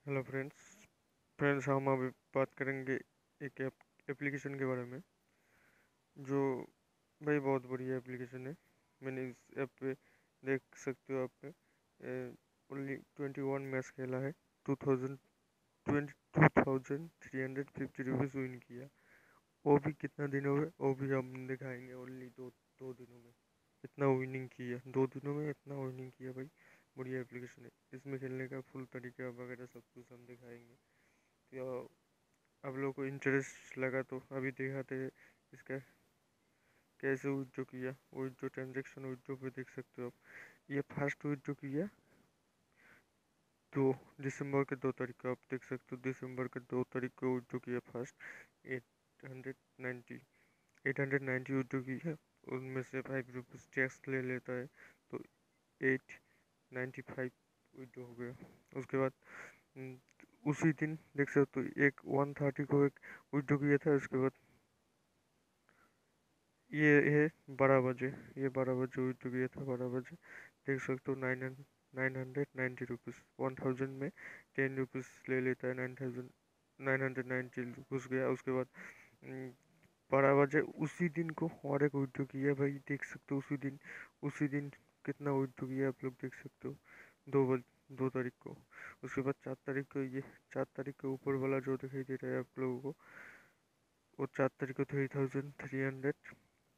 Hello friends हम अभी बात करेंगे एक एप्लीकेशन के बारे में जो भाई बहुत बढ़िया एप्लीकेशन है। मैंने इस ऐप पे देख सकते हो आप पे ओनली 21 मैच खेला है। 2350 रुपीज़ विन किया। वो भी कितना दिनों में, वो भी हम दिखाएंगे। ओनली दो दिनों में इतना विनिंग किया, 2 दिनों में इतना विनिंग किया भाई। बढ़िया एप्लीकेशन है। इसमें खेलने का फुल तरीका वगैरह सब कुछ हम दिखाएंगे। तो आप लोगों को इंटरेस्ट लगा तो अभी दिखाते हैं इसका कैसे विड्रॉ किया। विड्रॉ ट्रांजेक्शन विड्रॉ पे देख सकते हो आप। ये फर्स्ट विड्रॉ किया 2 दिसंबर के 2 तारीख को, आप देख सकते हो। दिसंबर के 2 तारीख को विड्रॉ किया फर्स्ट। 890 890 विड्रॉ किया। उनमें से 5 रुपीज़ टैक्स ले लेता है, तो 895 विड्रॉ हो गया। उसके बाद उसी दिन देख सकते हो एक 130 को एक विड्रॉ किया था। उसके बाद ये है 12 बजे, ये 12 बजे विड्रॉ किया था। 12 बजे देख सकते हो 990 रुपीज़। 1000 में 10 रुपीज़ ले लेता है। 990 घुस गया। उसके बाद 12 बजे उसी दिन को और एक विड्रॉ किया भाई, देख सकते हो। उसी दिन कितना विड्रॉ किया आप लोग देख सकते हो। 2 तारीख को। उसके बाद 4 तारीख को, ये 4 तारीख के ऊपर वाला जो दिखाई दे रहा है आप लोगों को, वो 4 तारीख को 3300।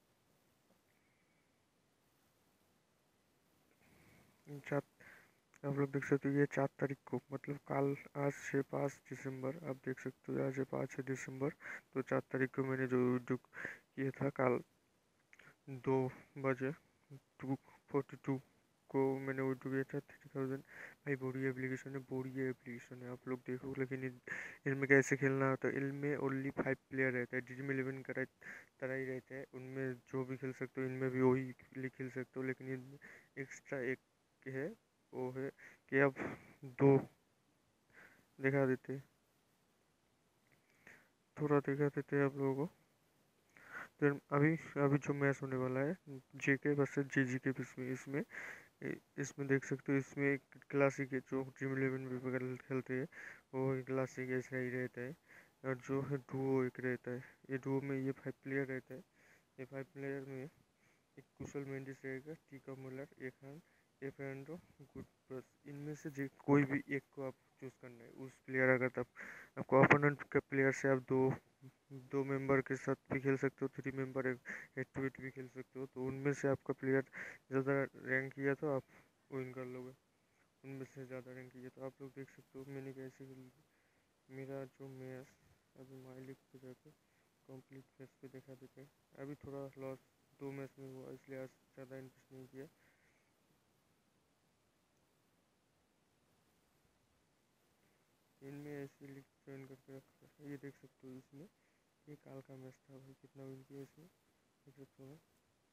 चार आप लोग देख सकते हो ये 4 तारीख को, मतलब कल। आज से 5 दिसंबर, आप देख सकते हो। आज से 5 दिसंबर, तो 4 तारीख को मैंने जो विड्रॉ किया था कल 2 बजे 2:42 को मैंने विड्रॉ किया था 3000। भाई बढ़िया एप्लीकेशन है, बढ़िया एप्लीकेशन है। आप लोग देखो। लेकिन इनमें कैसे खेलना होता है, इनमें ओनली 5 प्लेयर रहता है। ड्रीम 11 का तरह ही रहता है। उनमें जो भी खेल सकते हो, इनमें भी वही खेल सकते हो। लेकिन इनमें एक्स्ट्रा एक है, वो है कि अब दो दिखा देते हैं, थोड़ा दिखा देते हैं आप लोगों को। फिर अभी अभी जो मैच होने वाला है जेके वर्सेस जीजी के बीच में, इसमें देख सकते हो। इसमें एक क्लासिक है जो ड्रीम 11 भी बगल खेलते हैं, वो क्लासिक ऐसा ही रहता है। और जो है डुओ एक रहता है। ये डुओ में ये 5 प्लेयर रहता है। ये 5 प्लेयर में एक कुशल मेंडिस रहेगा, टीका मुलर, एक हान, ए फेंड्रो, गुड बस। इनमें से कोई भी एक को आप चूज करना है। उस प्लेयर अगर तब आपको ओपोनेंट के प्लेयर से आप दो दो मेंबर के साथ भी खेल सकते हो। 3 मेंबर हेड टू हेड भी खेल सकते हो। तो उनमें से आपका प्लेयर ज़्यादा रैंक किया तो आप विन कर लोगे। उनमें से ज़्यादा रैंक किया तो आप लोग देख सकते हो मैंने कैसे खेली। मेरा जो मैच अभी माई लीग पे जाके कंप्लीट मैच पे दिखा देते हैं। अभी थोड़ा लॉस 2 मैच में हुआ, इसलिए आज ज़्यादा इंटरेस्ट नहीं किया। इनमें ऐसे लीग ज्वाइन करके रखा है। ये देख सकते हो। इसमें ये काल का मैच था भाई, कितना विन किया इसमें देख सकते हो।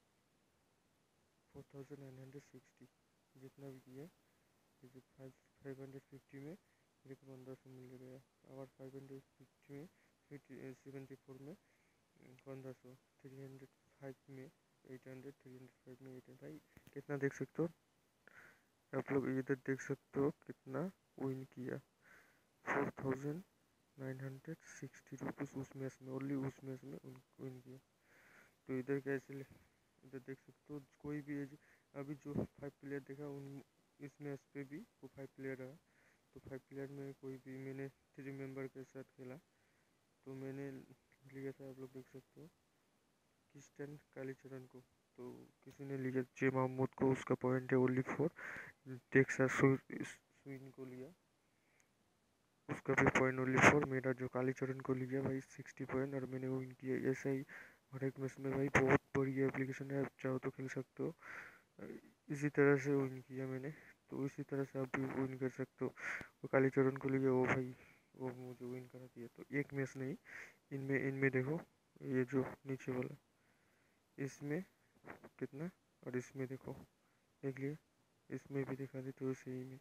4960 जितना भी किया। जैसे 550 में मेरे को 1500 मिल गया। और 550 में 74 में 1500, 305 में 800, 305 में 800 भाई कितना देख सकते हो। आप लोग इधर देख सकते हो कितना विन किया। 4960 रुपीज़ उस मैच में, ओनली उस मैच में विन किया। तो इधर कैसे इधर देख सकते हो। कोई भी एज अभी जो 5 प्लेयर देखा उन इस मैच पे भी वो 5 प्लेयर रहा। तो 5 प्लेयर में कोई भी मैंने 3 मेंबर के साथ खेला, तो मैंने लिया था। आप लोग देख सकते हो क्रिस्टियन कालीचरण को। तो किसी ने लिया जे महमूद को, उसका पॉइंट है ओनली 4। टेक्सास स्विन को लिया, उसका भी पॉइंट ओनली 4। मेरा जो कालीचरण को लिया भाई 60 पॉइंट, और मैंने विन किया। ऐसा ही हर एक मैच में भाई। बहुत बढ़िया एप्लीकेशन है, आप चाहो तो खेल सकते हो। इसी तरह से विन किया मैंने, तो इसी तरह से आप भी विन कर सकते हो। वो कालीचरण को लिया, वो भाई वो मुझे विन करा दिया। तो एक मैच नहीं, इनमें इनमें देखो, ये जो नीचे वाला इसमें कितना, और इसमें देखो देख लिया। इसमें भी दिखा दी तो इसी में।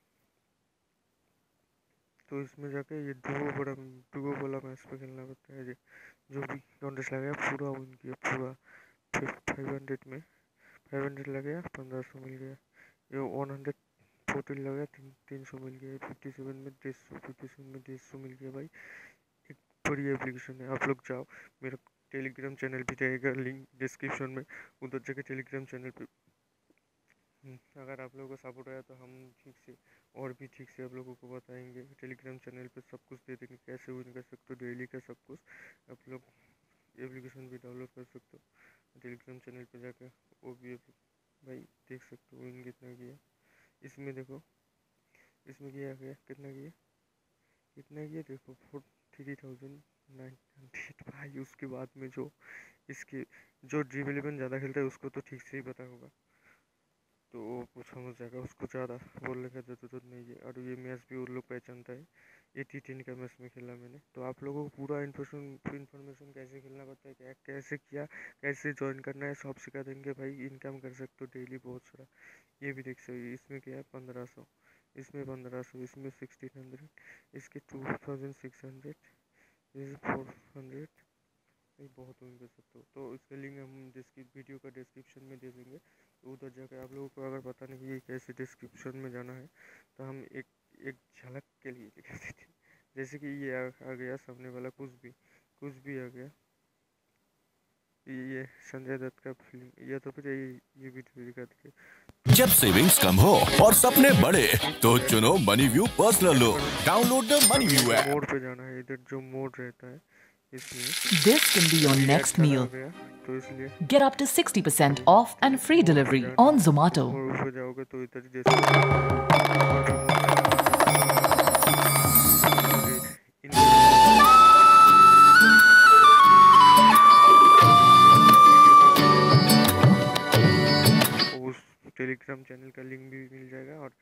तो इसमें जाके ये डुओ वाला मैच पे खेलना पड़ता है। जो भी कॉन्टेस्ट लगाया पूरा विन किया पूरा। 500 में 500 लग गया, 1500 मिल गया। ये 14 लगा, 300 मिल गया, 57 में 150, 57 में 150 मिल गया भाई। एक बड़ी एप्लीकेशन है, आप लोग जाओ। मेरा टेलीग्राम चैनल भी रहेगा लिंक डिस्क्रिप्शन में, उधर जाके टेलीग्राम चैनल पे अगर आप लोगों को सपोर्ट आया तो हम ठीक से और भी ठीक से आप लोगों को बताएंगे। टेलीग्राम चैनल पे सब कुछ दे देंगे, कैसे विन कर सकते हो डेली का सब कुछ। आप लोग एप्लीकेशन भी डाउनलोड कर सकते हो टेलीग्राम चैनल पे जाकर, वो भी भाई देख सकते हो विन कितना किया। इसमें देखो, इसमें किया गया कितना किया, कितना किया देखो 43,900 भाई। उसके बाद में जो इसके जो ड्रीम 11 ज़्यादा खेलता है उसको तो ठीक से ही पता होगा, तो वो कुछ समझ जाएगा, उसको ज़्यादा बोलने का ज़रूरत नहीं है। और ये मैच भी उन लोग पहचानता है, ये T10 का मैच में खेला मैंने। तो आप लोगों को पूरा इन्फॉर्मेशन कैसे खेलना पड़ता है, क्या कैसे किया, कैसे ज्वाइन करना है, सब सिखा देंगे भाई। इनकम कर सकते हो डेली बहुत सारा, ये भी देख सकते। इसमें क्या है 1500, इसमें 1500, इसमें 1600, इसके 2600, ये 400, ये बहुत विन कर सकते हो। तो इसका लिंक हम वीडियो का डिस्क्रिप्शन में दे देंगे, तो उधर जाकर आप लोगों को अगर पता नहीं कि कैसे डिस्क्रिप्शन में जाना है तो हम एक एक झलक के लिए दिखा देते हैं। जैसे कि ये आ गया सामने वाला, कुछ भी आ गया, ये संजय दत्त का फिल्म, या तो फिर ये वीडियो दिखा देते। जब सेविंग्स कम हो और सपने बड़े तो चुनो money view personal loan. Download the money view app. मोड पे जाना है, इधर जो मोड रहता है इसमें This can be your next meal. तो इसलिए Get up to 60% off and free delivery on Zomato. मोड पे जाओगे तो इधर जैसे टेलीग्राम चैनल का लिंक भी मिल जाएगा और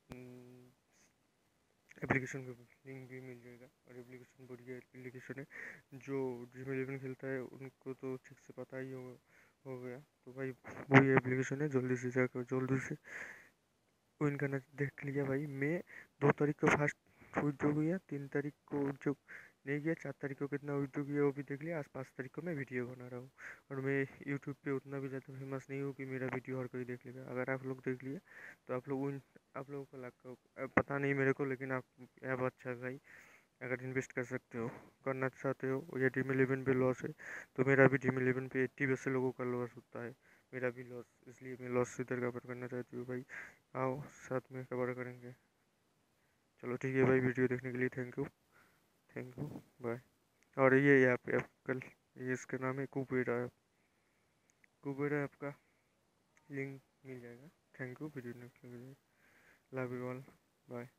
एप्लीकेशन का लिंक भी मिल जाएगा। और एप्लीकेशन बढ़िया एप्लीकेशन है, जो ड्रीम 11 खेलता है उनको तो ठीक से पता ही हो गया। तो भाई वही एप्लीकेशन है, जल्दी से जाकर जल्दी से विन करना देख लिया भाई। मैं 2 तारीख को फर्स्ट विड्रॉ किया, 3 तारीख को जो नहीं किया, 4 तारीख को कितना विड्रॉ किया वो भी देख लिया। आज 5 तारीख को मैं वीडियो बना रहा हूँ, और मैं यूट्यूब पे उतना भी ज़्यादा फेमस नहीं हूँ कि मेरा वीडियो हर कोई देख लेगा। अगर आप लोग देख लिए तो आप लोगों को लगा पता नहीं मेरे को, लेकिन आप ऐप अच्छा है भाई। अगर इन्वेस्ट कर सकते हो, करना चाहते हो, या ड्रीम 11 पे लॉस है तो मेरा भी ड्रीम 11 पे 80% लोगों का लॉस होता है, मेरा भी लॉस, इसलिए मैं लॉस इधर कवर करना चाहती हूँ भाई। आओ साथ में कवर करेंगे। चलो ठीक है भाई, वीडियो देखने के लिए थैंक यू, बाय। और ये ऐप कल, ये इसका नाम है कुबेरा ऐप, कुबेरा ऐप का लिंक मिल जाएगा। थैंक यू वीडियो देखने के लिए, लव यू ऑल, बाय।